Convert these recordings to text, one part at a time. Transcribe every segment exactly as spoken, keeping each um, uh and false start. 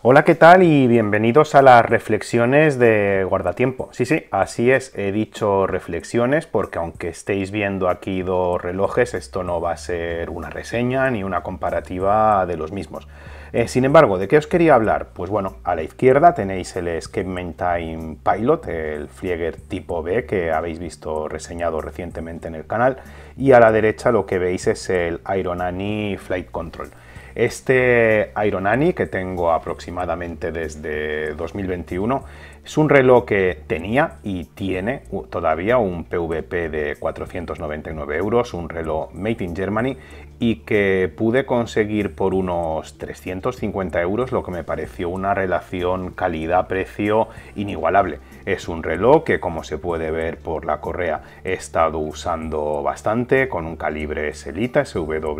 Hola, ¿qué tal? Y bienvenidos a las reflexiones de Guardatiempo. Sí, sí, así es, he dicho reflexiones porque aunque estéis viendo aquí dos relojes, esto no va a ser una reseña ni una comparativa de los mismos. Eh, sin embargo, ¿de qué os quería hablar? Pues bueno, a la izquierda tenéis el Escape Time Pilot, el Flieger tipo B que habéis visto reseñado recientemente en el canal, y a la derecha lo que veis es el Ironani Flight Control. Este Ironani, que tengo aproximadamente desde dos mil veintiuno, es un reloj que tenía y tiene todavía un P V P de cuatrocientos noventa y nueve euros, un reloj Made in Germany, y que pude conseguir por unos trescientos cincuenta euros, lo que me pareció una relación calidad-precio inigualable. Es un reloj que, como se puede ver por la correa, he estado usando bastante, con un calibre Selita S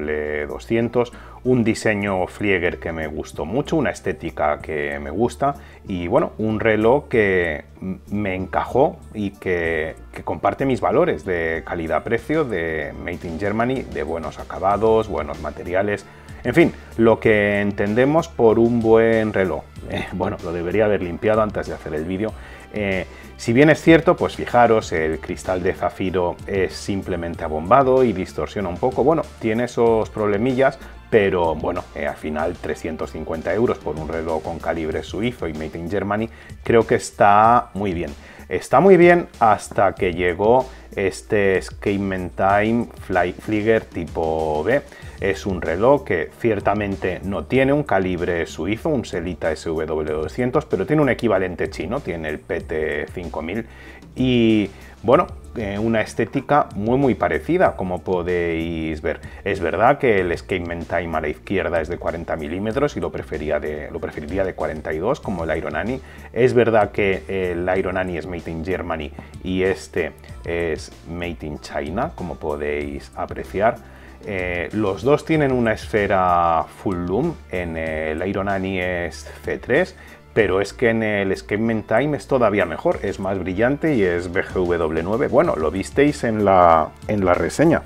W doscientos, un diseño Flieger que me gustó mucho, una estética que me gusta y bueno, un reloj que me encajó y que, que comparte mis valores de calidad-precio, de Made in Germany, de buenos acabados, buenos materiales, en fin, lo que entendemos por un buen reloj. Eh, bueno, lo debería haber limpiado antes de hacer el vídeo. Eh, si bien es cierto, pues fijaros, el cristal de zafiro es simplemente abombado y distorsiona un poco. Bueno, tiene esos problemillas, pero bueno, eh, al final trescientos cincuenta euros por un reloj con calibre suizo y Made in Germany creo que está muy bien. Está muy bien hasta que llegó este Escape Time Flieger tipo B. Es un reloj que ciertamente no tiene un calibre suizo, un Selita S W doscientos, pero tiene un equivalente chino, tiene el P T cinco mil y bueno, eh, una estética muy muy parecida, como podéis ver. Es verdad que el Escape Time a la izquierda es de cuarenta milímetros y lo, prefería de, lo preferiría de cuarenta y dos, como el Ironani. Es verdad que el Ironani es Made in Germany y este es Made in China, como podéis apreciar. Eh, los dos tienen una esfera full lume, en el Ironani es C tres, pero es que en el Escape Time es todavía mejor, es más brillante y es B G W nueve. Bueno, lo visteis en la, en la reseña.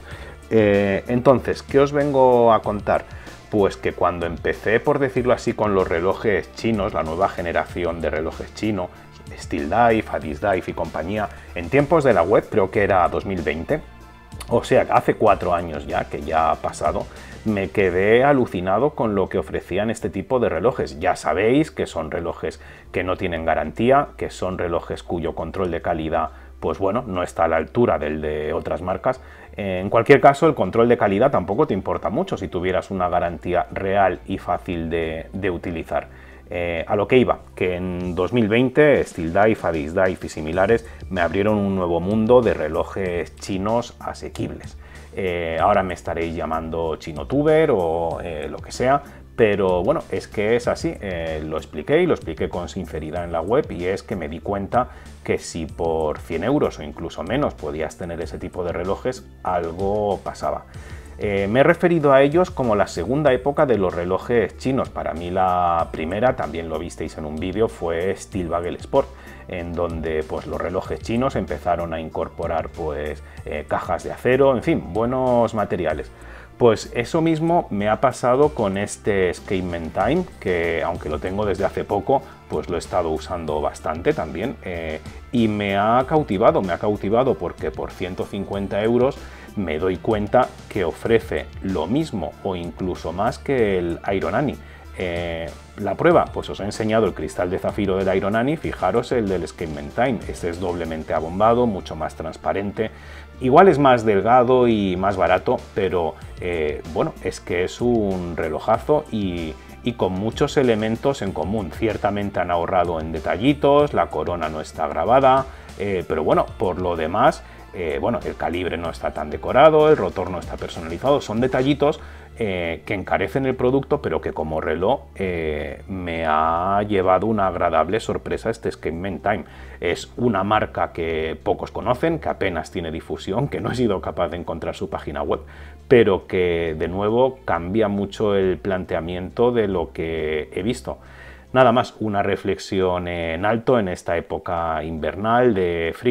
Eh, entonces, ¿qué os vengo a contar? Pues que cuando empecé, por decirlo así, con los relojes chinos, la nueva generación de relojes chinos, Steel Dive, Addis Dive y compañía, en tiempos de la web, creo que era dos mil veinte, o sea, hace cuatro años ya, que ya ha pasado, me quedé alucinado con lo que ofrecían este tipo de relojes. Ya sabéis que son relojes que no tienen garantía, que son relojes cuyo control de calidad, pues bueno, no está a la altura del de otras marcas. En cualquier caso, el control de calidad tampoco te importa mucho si tuvieras una garantía real y fácil de, de utilizar. Eh, a lo que iba, que en dos mil veinte Steel Dive, Addis Dive y similares me abrieron un nuevo mundo de relojes chinos asequibles. Eh, ahora me estaréis llamando chinotuber o eh, lo que sea, pero bueno, es que es así, eh, lo expliqué y lo expliqué con sinceridad en la web, y es que me di cuenta que si por cien euros o incluso menos podías tener ese tipo de relojes, algo pasaba. Eh, me he referido a ellos como la segunda época de los relojes chinos. Para mí la primera, también lo visteis en un vídeo, fue Steel Bagel Sport, en donde pues, los relojes chinos empezaron a incorporar pues, eh, cajas de acero, en fin, buenos materiales. Pues eso mismo me ha pasado con este Escape Time, que aunque lo tengo desde hace poco, pues lo he estado usando bastante también, eh, y me ha cautivado, me ha cautivado porque por ciento cincuenta euros me doy cuenta que ofrece lo mismo o incluso más que el Ironani. Eh, la prueba, pues os he enseñado el cristal de zafiro del Ironani, fijaros el del Escape Time, este es doblemente abombado, mucho más transparente, igual es más delgado y más barato, pero eh, bueno, es que es un relojazo y, y con muchos elementos en común. Ciertamente han ahorrado en detallitos, la corona no está grabada, eh, pero bueno, por lo demás, Eh, bueno, el calibre no está tan decorado, el rotor no está personalizado, son detallitos eh, que encarecen el producto, pero que como reloj eh, me ha llevado una agradable sorpresa este Escape Time. Es una marca que pocos conocen, que apenas tiene difusión, que no he sido capaz de encontrar su página web, pero que de nuevo cambia mucho el planteamiento de lo que he visto. Nada más, una reflexión en alto en esta época invernal de frío.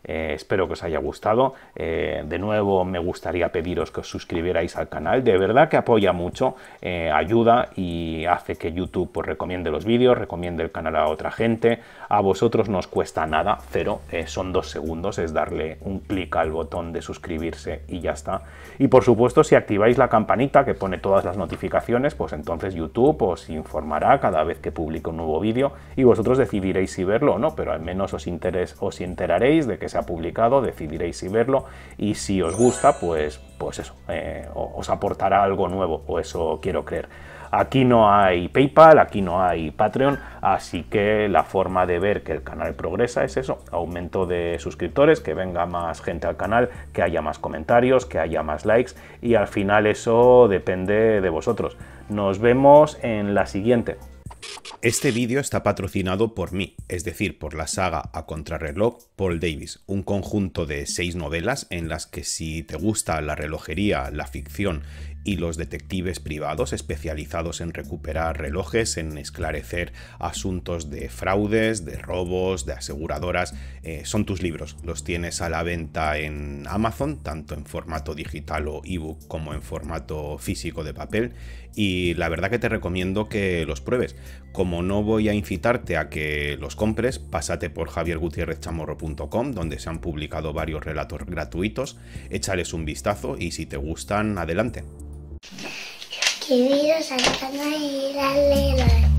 Eh, espero que os haya gustado. Eh, de nuevo me gustaría pediros que os suscribierais al canal. De verdad que apoya mucho, eh, ayuda y hace que YouTube pues, recomiende los vídeos, recomiende el canal a otra gente. A vosotros no os cuesta nada, cero, eh, son dos segundos, es darle un clic al botón de suscribirse y ya está. Y por supuesto, si activáis la campanita que pone todas las notificaciones, pues entonces YouTube os informará cada vez que publique un nuevo vídeo y vosotros decidiréis si verlo o no, pero al menos os, interes, os enteraréis de que se ha publicado, decidiréis si verlo y si os gusta, pues, pues eso, eh, os aportará algo nuevo, o eso quiero creer. Aquí no hay PayPal, aquí no hay Patreon, así que la forma de ver que el canal progresa es eso, aumento de suscriptores, que venga más gente al canal, que haya más comentarios, que haya más likes y al final eso depende de vosotros. Nos vemos en la siguiente. Este vídeo está patrocinado por mí, es decir, por la saga A Contrarreloj Paul Davis, un conjunto de seis novelas en las que si te gusta la relojería, la ficción y los detectives privados especializados en recuperar relojes, en esclarecer asuntos de fraudes, de robos, de aseguradoras, eh, son tus libros. Los tienes a la venta en Amazon, tanto en formato digital o ebook como en formato físico de papel, y la verdad que te recomiendo que los pruebes. Como no voy a incitarte a que los compres, pásate por javier gutierrez chamorro punto com, donde se han publicado varios relatos gratuitos, échales un vistazo y si te gustan, adelante. Suscribiros al canal y darle like.